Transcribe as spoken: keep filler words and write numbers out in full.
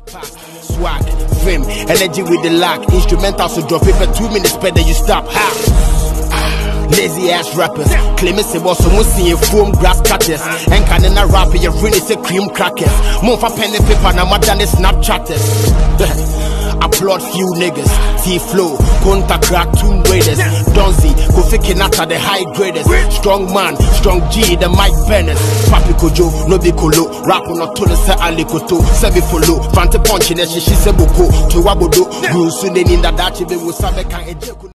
Swag, fame, energy with the lack. Instrumental so drop it for two minutes better you stop. Ha! Lazy ass rappers claiming say was someone seeing foam grass cutters and can in a rap your friend is a cream crackers. Move for pen and paper now more than the Snapchatters. Applaud few niggas, T-Flow, Contact Crack, Tomb Raiders, Donzi, Kofi Kinata, the high graders, Strong Man, Strong G, the Mike Bennett, Papi Kojo, Nobi Kolo, Rap on a Tolo, Sa Alikoto, Sebi Polo, Fante Punch in a Shishi Sebuko, Tuwabodo, Bruce Sunin in the Dachi, Be Wasabe,